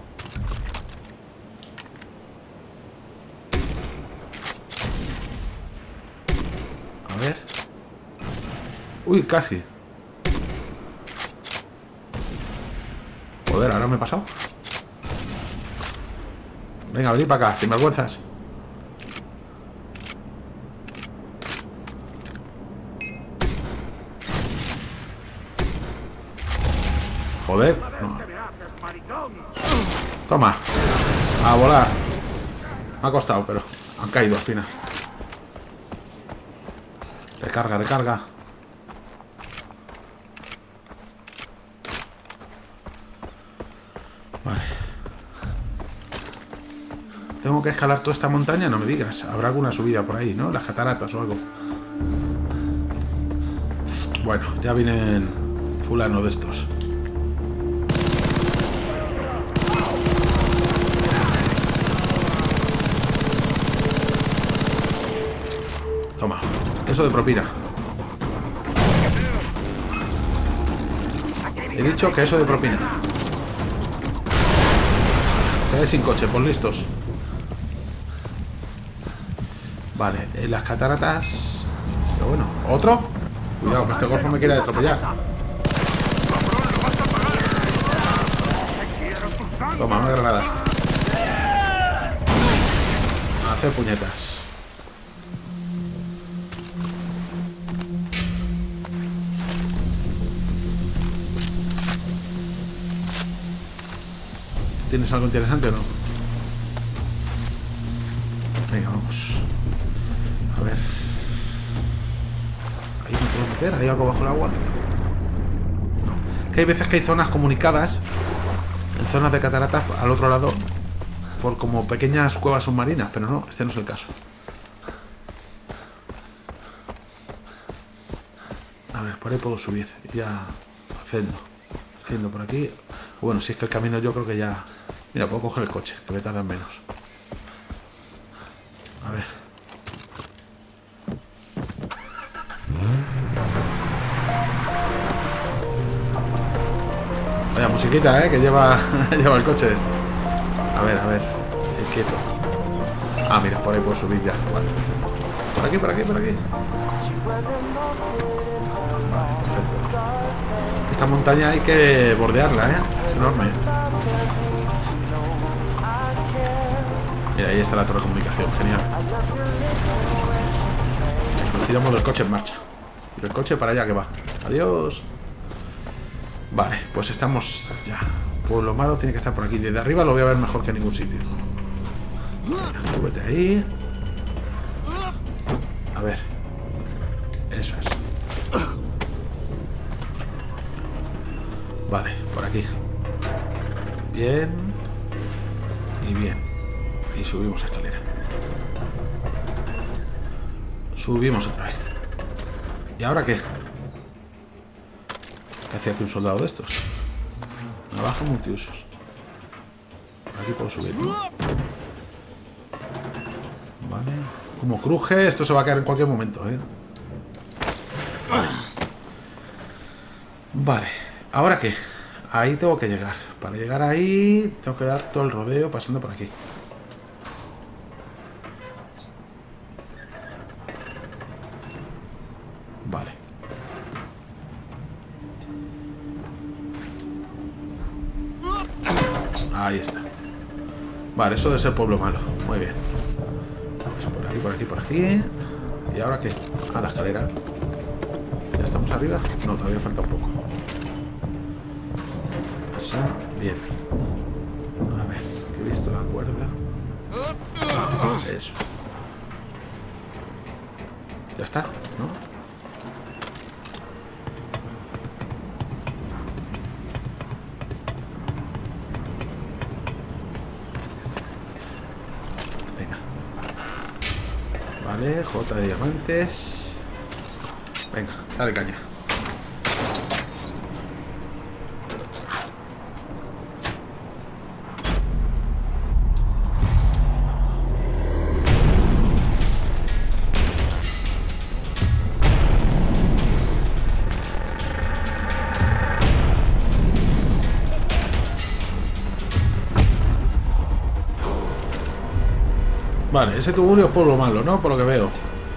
A ver. Uy, casi. Joder, ahora me he pasado. Venga, venid para acá, sin vergüenzas. Joder. No. Toma. A volar. Me ha costado, pero han caído al final. Recarga, recarga. Vale. Tengo que escalar toda esta montaña, no me digas. Habrá alguna subida por ahí, ¿no? Las cataratas o algo. Bueno, ya vienen fulano de estos. Toma, eso de propina. He dicho que eso de propina. Quedé sin coche, pues listos. Vale, las cataratas. Pero bueno, ¿otro? Cuidado, que este golfo me quiere atropellar. Toma, una granada. A hacer puñetas. ¿Tienes algo interesante o no? Venga, vamos. A ver. ¿Ahí me puedo meter? ¿Hay algo bajo el agua? No. Que hay veces que hay zonas comunicadas en zonas de cataratas al otro lado por como pequeñas cuevas submarinas, pero no, este no es el caso. A ver, por ahí puedo subir y ya haciendo por aquí. Bueno, si es que el camino yo creo que ya... Mira, puedo coger el coche, que me tardan menos. A ver. Vaya musiquita, que lleva lleva el coche. A ver, es quieto. Ah, mira, por ahí puedo subir ya. Vale, perfecto. Por aquí. Vale, perfecto. Esta montaña hay que bordearla, es enorme. Mira, ahí está la torre de comunicación, genial. Nos tiramos del coche en marcha. Y el coche para allá que va. Adiós. Vale, pues estamos ya pueblo malo tiene que estar por aquí. Desde arriba lo voy a ver mejor que en ningún sitio. Súbete ahí. A ver. Eso es. Vale, por aquí. Bien. Y bien. Y subimos escalera. Subimos otra vez. ¿Y ahora qué? ¿Qué hacía aquí un soldado de estos? Navaja multiusos. Aquí puedo subir, ¿no? Vale. Como cruje, esto se va a caer en cualquier momento, ¿eh? Vale. ¿Ahora qué? Ahí tengo que llegar. Para llegar ahí, tengo que dar todo el rodeo pasando por aquí. Vale. Ahí está. Vale, eso debe ser pueblo malo. Muy bien. Pues por aquí, por aquí, por aquí. ¿Y ahora qué? A la escalera. ¿Ya estamos arriba? No, todavía falta un poco. Pasa. Bien. A ver, que he visto la cuerda. Eso. Ya está, ¿no? Vale, J de diamantes. Venga, dale caña. Vale, ese tugurio es pueblo malo, ¿no? Por lo que veo.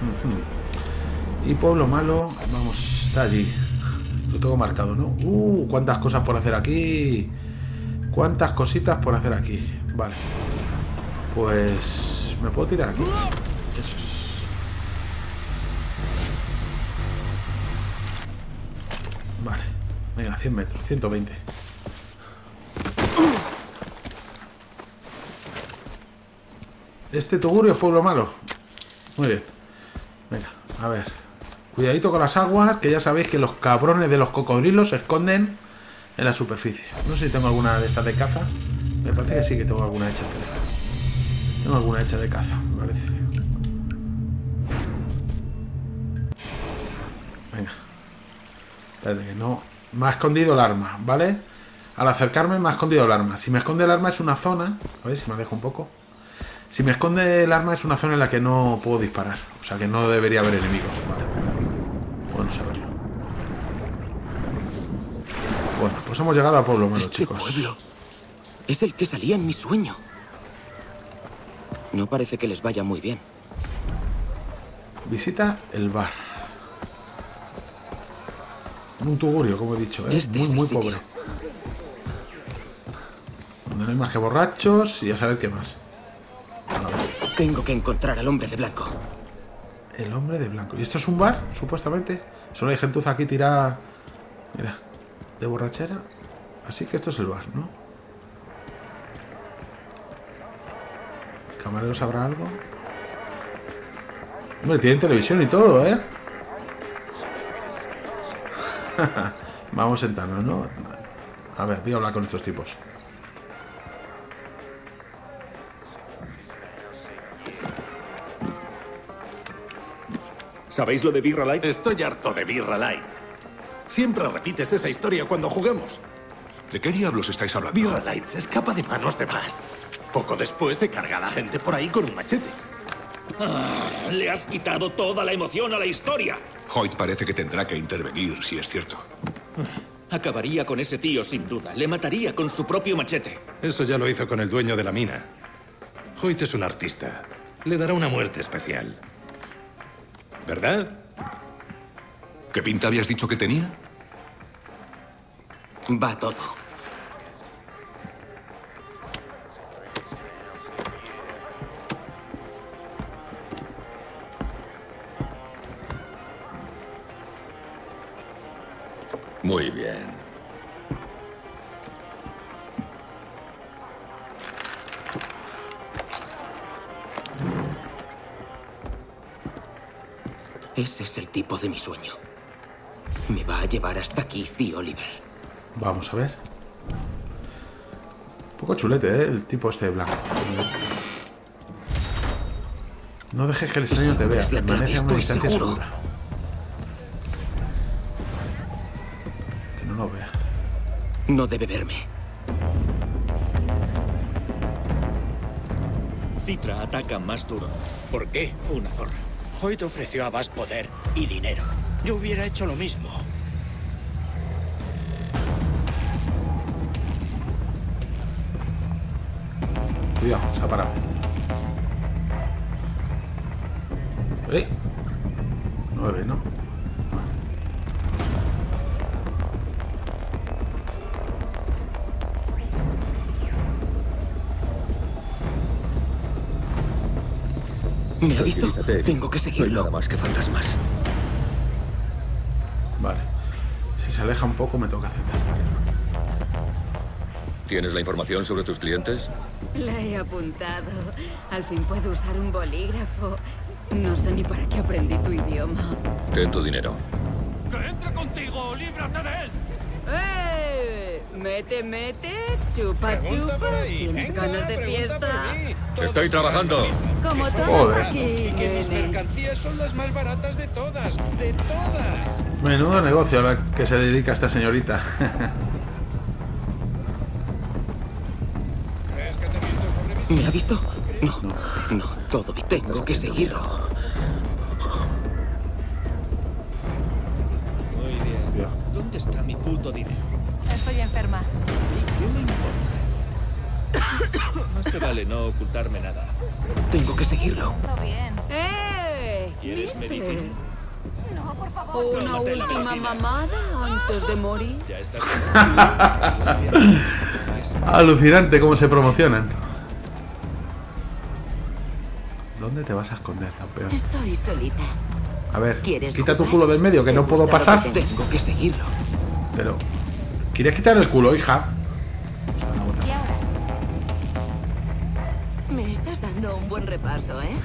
Y pueblo malo, vamos, está allí. Lo tengo marcado, ¿no? Cuántas cosas por hacer aquí. Cuántas cositas por hacer aquí. Vale. Pues... ¿me puedo tirar aquí? Eso es. Vale. Venga, 100 metros, 120. Este tugurio es pueblo malo. Muy bien. Venga, a ver. Cuidadito con las aguas, que ya sabéis que los cabrones de los cocodrilos se esconden en la superficie. No sé si tengo alguna de estas de caza. Me parece que sí que tengo alguna hecha. Tengo alguna hecha de caza, me parece. Venga. Espérate que no... Me ha escondido el arma, ¿vale? Al acercarme me ha escondido el arma. Si me esconde el arma es una zona... A ver si me alejo un poco. Si me esconde el arma es una zona en la que no puedo disparar. O sea que no debería haber enemigos. Vale. Bueno saberlo. Bueno, pues hemos llegado a pueblo malo, chicos. Pueblo es el que salía en mi sueño. No parece que les vaya muy bien. Visita el bar. Un tugurio, como he dicho, ¿eh? Muy pobre. Donde no hay más que borrachos y a saber qué más. Tengo que encontrar al hombre de blanco. El hombre de blanco. ¿Y esto es un bar, supuestamente? Solo hay gentuza aquí tirada... Mira, de borrachera. Así que esto es el bar, ¿no? ¿Camarero sabrá algo? Hombre, tienen televisión y todo, ¿eh? Vamos a sentarnos, ¿no? A ver, voy a hablar con estos tipos. ¿Sabéis lo de Birra Light? Estoy harto de Birra Light. Siempre repites esa historia cuando jugamos. ¿De qué diablos estáis hablando? Birra Light se escapa de manos de Bass. Poco después se carga a la gente por ahí con un machete. Le has quitado toda la emoción a la historia. Hoyt parece que tendrá que intervenir, si es cierto. Acabaría con ese tío sin duda. Le mataría con su propio machete. Eso ya lo hizo con el dueño de la mina. Hoyt es un artista. Le dará una muerte especial. ¿Verdad? ¿Qué pinta habías dicho que tenía? Va todo. Muy bien. Ese es el tipo de mi sueño. Me va a llevar hasta Keith y Oliver. Vamos a ver. Un poco chulete, ¿eh? El tipo este blanco. No dejes que el extraño te vea. Permanece a una distancia segura. Que no lo vea. No debe verme. Citra ataca más duro. ¿Por qué? Una zorra. Hoyt ofreció a Bass poder y dinero. Yo hubiera hecho lo mismo. Cuidado, se ha parado. ¡Eh! 9, ¿no? ¿Me ha visto? Tengo que No hay seguirlo. nada más que fantasmas. Vale. Si se aleja un poco, me toca aceptar. ¿Tienes la información sobre tus clientes? La he apuntado. Al fin puedo usar un bolígrafo. No sé ni para qué aprendí tu idioma. Ten tu dinero. ¡Que entre contigo! ¡Líbrate de él! Mete, mete, chupa, chupa. ¿Tienes ganas de fiesta? ¡Estoy trabajando! Como todos Joder. aquí, nene. mercancías son las más baratas de todas. ¡De todas! Menudo negocio a la que se dedica esta señorita. ¿Me ha visto? No, todo bien. Tengo que seguirlo. Muy bien. Ya. ¿Dónde está mi puto dinero? Estoy enferma. ¿Y qué me importa? Más te vale no ocultarme nada. Tengo que seguirlo. Todo bien. ¿Quieres medicina? No, por favor. Una Tómate la última medicina. mamada antes de morir. Ya estás. Alucinante cómo se promocionan. ¿Dónde te vas a esconder, campeón? Estoy solita. A ver, ¿Quieres quita tu jugar? culo del medio, que no puedo pasar. Tengo que seguirlo. Pero... ¿Quieres quitar el culo, hija? ¿Y ahora? Me estás dando un buen repaso, ¿eh?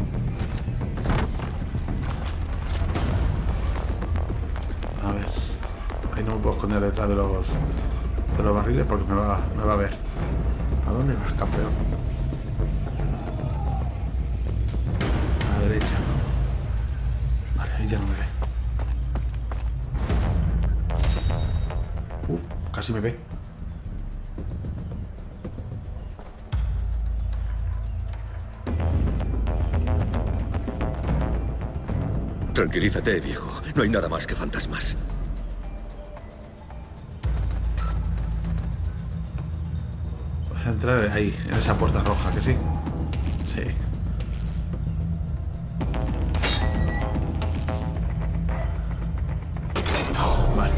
A ver. Ahí no me puedo esconder detrás de los barriles porque me va a ver. ¿A dónde vas, campeón? A la derecha, ¿no? Vale, ahí ya no me ve. Casi me ve. Tranquilízate, viejo. No hay nada más que fantasmas. Vas a entrar ahí, en esa puerta roja, ¿que sí? Sí. Vale.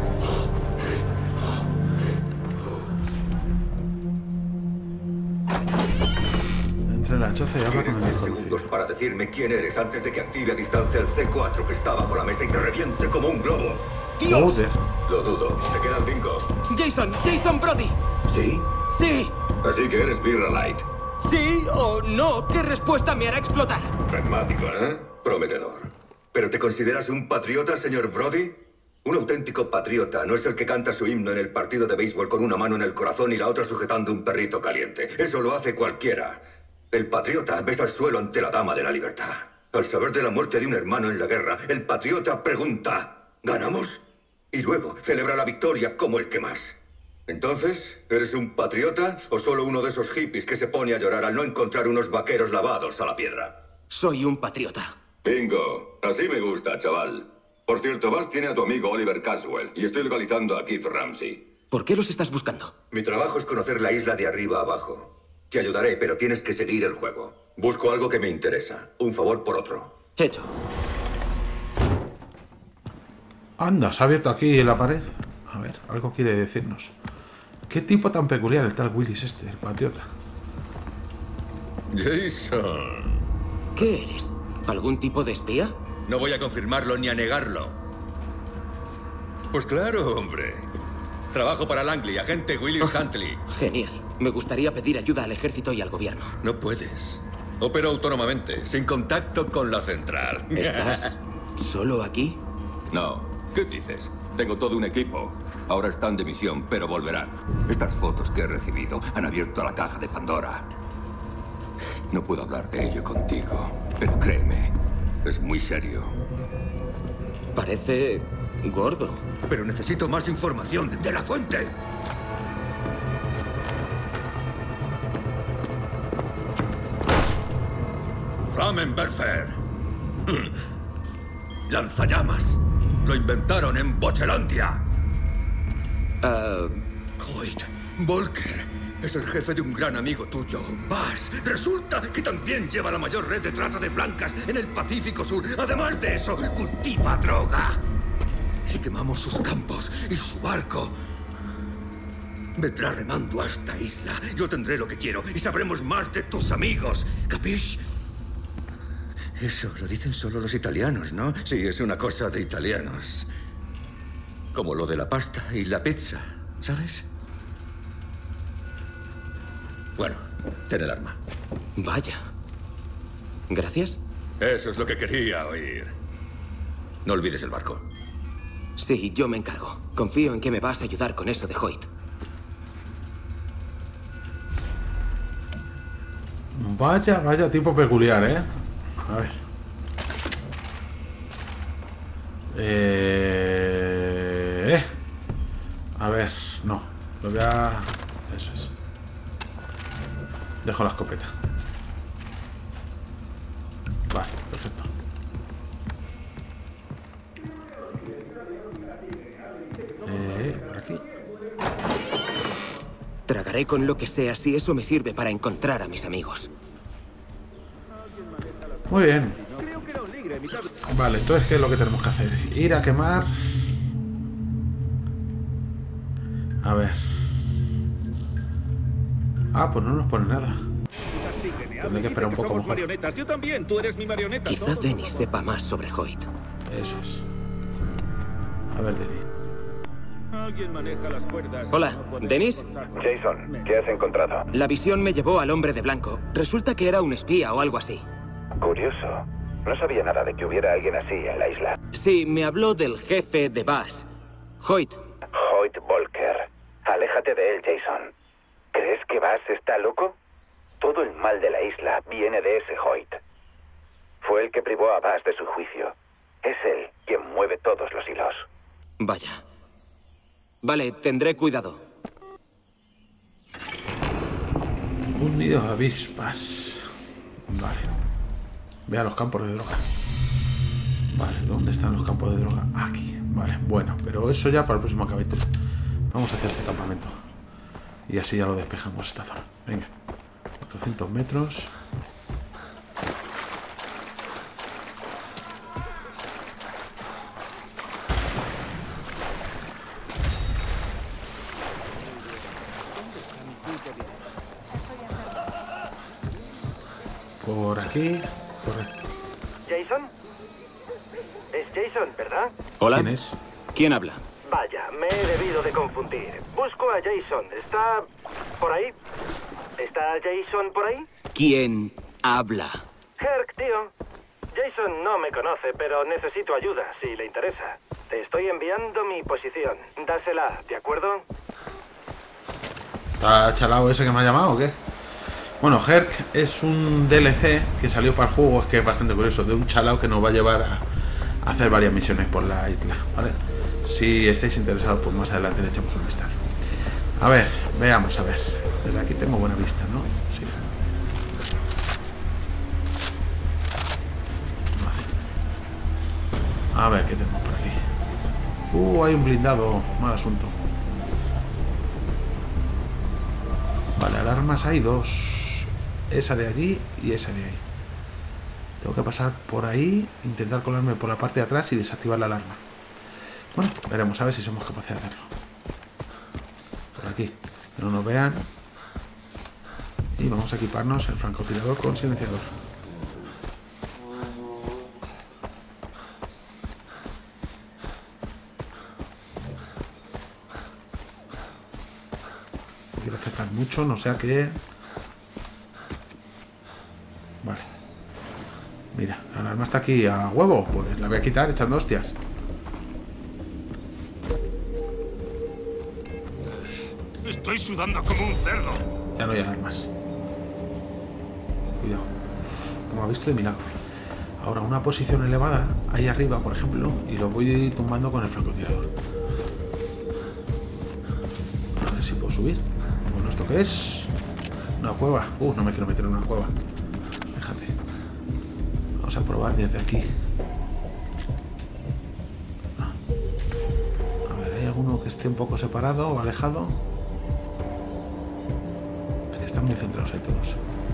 Entra en la choza y habla con el Tienes 10 desconocido. segundos para decirme quién eres antes de que active a distancia el C4 que está bajo la mesa y te reviente como un globo. Joder. Lo dudo. Te quedan 5. Jason Brody. ¿Sí? Sí, Así que eres Birra Light. sí o no. ¿Qué respuesta me hará explotar? Pragmático, ¿eh? Prometedor. ¿Pero te consideras un patriota, señor Brody? Un auténtico patriota no es el que canta su himno en el partido de béisbol con una mano en el corazón y la otra sujetando un perrito caliente. Eso lo hace cualquiera. El patriota besa el suelo ante la dama de la libertad. Al saber de la muerte de un hermano en la guerra, el patriota pregunta, ¿ganamos? Y luego celebra la victoria como el que más. Entonces, ¿eres un patriota o solo uno de esos hippies que se pone a llorar al no encontrar unos vaqueros lavados a la piedra? Soy un patriota. Bingo. Así me gusta, chaval. Por cierto, Bass tiene a tu amigo Oliver Caswell y estoy localizando a Keith Ramsey. ¿Por qué los estás buscando? Mi trabajo es conocer la isla de arriba abajo. Te ayudaré, pero tienes que seguir el juego. Busco algo que me interesa. Un favor por otro. Hecho. Anda, se ha abierto aquí la pared. A ver, algo quiere decirnos. ¿Qué tipo tan peculiar el tal Willis este, el patriota? Jason. ¿Qué eres? ¿Algún tipo de espía? No voy a confirmarlo ni a negarlo. Pues claro, hombre. Trabajo para Langley, agente Willis Huntley. Genial. Me gustaría pedir ayuda al ejército y al gobierno. No puedes. Opero autónomamente, sin contacto con la central. ¿Estás ¿Solo aquí? No. ¿Qué dices? Tengo todo un equipo. Ahora están de misión, pero volverán. Estas fotos que he recibido han abierto la caja de Pandora. No puedo hablar de ello contigo, pero créeme, es muy serio. Parece gordo. Pero necesito más información de la fuente. Flammenwerfer. Lanzallamas. Lo inventaron en Bochelandia. Hoyt, Volker, es el jefe de un gran amigo tuyo, Bas. Resulta que también lleva la mayor red de trata de blancas en el Pacífico Sur. Además de eso, cultiva droga. Si quemamos sus campos y su barco, vendrá remando a esta isla. Yo tendré lo que quiero y sabremos más de tus amigos. ¿Capish? Eso lo dicen solo los italianos, ¿no? Sí, es una cosa de italianos. Como lo de la pasta y la pizza, ¿sabes? Bueno, ten el arma. Vaya. ¿Gracias? Eso es lo que quería oír. No olvides el barco. Sí, yo me encargo. Confío en que me vas a ayudar con eso de Hoyt. Vaya tipo peculiar, ¿eh? A ver. A ver, no. Lo voy a... Eso es. Dejo la escopeta. Vale, perfecto. Por aquí. Tragaré con lo que sea si eso me sirve para encontrar a mis amigos. Muy bien. Vale, entonces, ¿qué es lo que tenemos que hacer? Ir a quemar... A ver. Ah, pues no nos pone nada. Tendré que esperar un poco mejor. Yo también, tú eres mi marioneta. Quizá Dennis sepa más sobre Hoyt. Eso es. A ver, Dennis. Alguien maneja las cuerdas. Hola, ¿Dennis? Jason, ¿qué has encontrado? La visión me llevó al hombre de blanco. Resulta que era un espía o algo así. Curioso. No sabía nada de que hubiera alguien así en la isla. Sí, me habló del jefe de Bas. Hoyt. Hoyt Volker. Aléjate de él, Jason. ¿Crees que Bas está loco? Todo el mal de la isla viene de ese Hoyt. Fue el que privó a Bas de su juicio. Es él quien mueve todos los hilos. Vaya. Vale, tendré cuidado. Un nido de avispas. Vale. Ve a los campos de droga. Vale, ¿dónde están los campos de droga? Aquí. Vale, bueno, pero eso ya para el próximo capítulo. Vamos a hacer este campamento. Y así ya lo despejamos esta zona. Venga. 800 metros. Por aquí. Por aquí. ¿Jason? Es Jason, ¿verdad? Hola. ¿Quién es? ¿Quién habla? Vaya, me he debido de confundir. Busco a Jason. ¿Está por ahí? ¿Está Jason por ahí? ¿Quién habla? Herc, tío. Jason no me conoce, pero necesito ayuda, si le interesa. Te estoy enviando mi posición. Dásela, ¿de acuerdo? ¿Está chalado ese que me ha llamado o qué? Bueno, Herc es un DLC que salió para el juego, es que es bastante curioso, de un chalao que nos va a llevar a hacer varias misiones por la isla, ¿vale? Si estáis interesados, pues más adelante le echamos un vistazo. A ver, veamos, a ver. Desde aquí tengo buena vista, ¿no? Sí. Vale. A ver, ¿qué tenemos por aquí? Hay un blindado, mal asunto. Vale, alarmas hay dos. Esa de allí y esa de ahí. Tengo que pasar por ahí, intentar colarme por la parte de atrás y desactivar la alarma. Bueno, veremos a ver si somos capaces de hacerlo. Por aquí, que no nos vean. Y vamos a equiparnos el francotirador con silenciador. No quiero acercar mucho, no sea que... Vale. Mira, la alarma está aquí a huevo. Pues la voy a quitar echando hostias. Estoy sudando como un cerdo. Ya no hay alarmas. Cuidado. Como ha visto de milagro. Ahora una posición elevada, ahí arriba, por ejemplo, y lo voy tumbando con el francotirador. A ver si puedo subir. Bueno, ¿esto qué es? Una cueva. No me quiero meter en una cueva. Déjate. Vamos a probar desde aquí. A ver, ¿hay alguno que esté un poco separado o alejado? Es que están muy centrados ahí todos.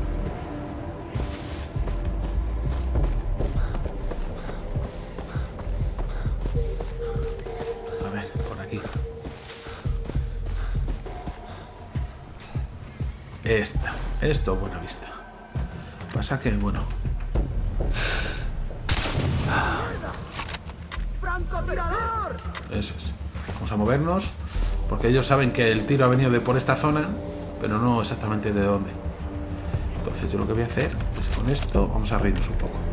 Esto, buena vista. Pasa que, bueno. Eso es. Vamos a movernos. Porque ellos saben que el tiro ha venido de por esta zona, pero no exactamente de dónde. Entonces yo lo que voy a hacer es con esto, vamos a reírnos un poco.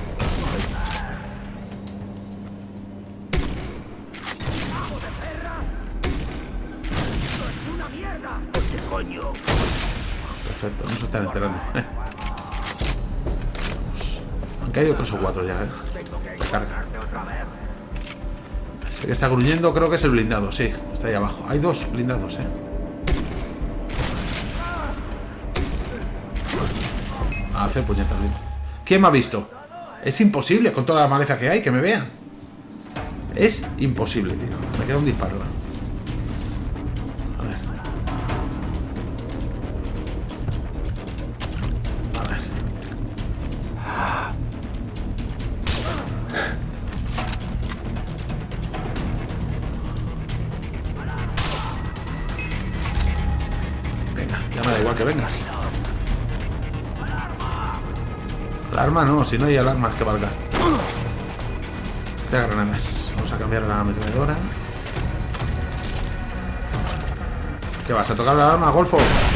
Perfecto, vamos a estar enterando. Aunque hay otros o cuatro ya, Carga. Sé que está gruñendo, creo que es el blindado, sí. Está ahí abajo. Hay dos blindados, A hacer puñetas bien. ¿Quién me ha visto? Es imposible con toda la maleza que hay que me vean. Es imposible, tío. Me queda un disparo. Que vengas. Alarma no, si no hay alarmas que valga. Estas granadas. Vamos a cambiar la ametralladora. ¿Qué vas a tocar la alarma, Golfo?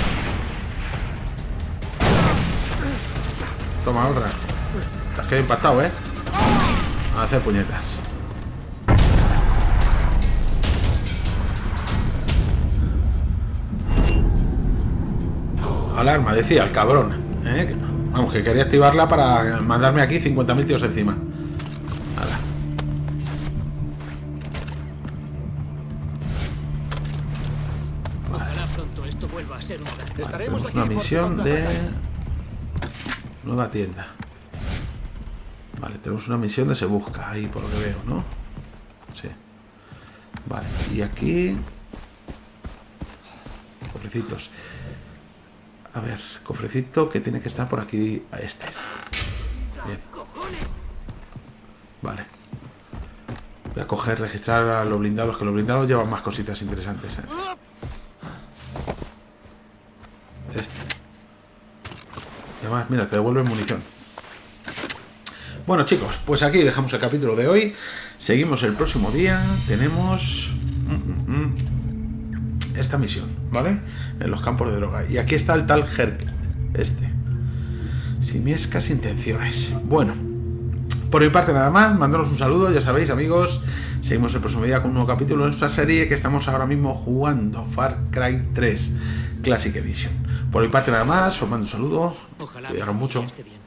Toma otra. Te has quedado impactado, A hacer puñetas. Alarma, decía el cabrón. Vamos, que quería activarla para mandarme aquí 50.000 tíos encima. Hala. Ojalá pronto esto vuelva a ser un hogar. Tenemos una misión de nueva tienda. Vale, tenemos una misión de se busca ahí por lo que veo, ¿no? Sí. Vale, y aquí cofrecitos. A ver, cofrecito que tiene que estar por aquí. Este es. Bien. Vale. Voy a coger, registrar a los blindados, que los blindados llevan más cositas interesantes. Este. Y además, mira, te devuelven munición. Bueno, chicos, pues aquí dejamos el capítulo de hoy. Seguimos el próximo día. Tenemos esta misión, ¿vale? En los campos de droga. Y aquí está el tal Herc. Simiescas intenciones. Bueno, por mi parte nada más. Mándanos un saludo, ya sabéis, amigos. Seguimos el próximo día con un nuevo capítulo de nuestra serie que estamos ahora mismo jugando, Far Cry 3 Classic Edition. Por mi parte nada más, os mando un saludo. Cuidaros mucho.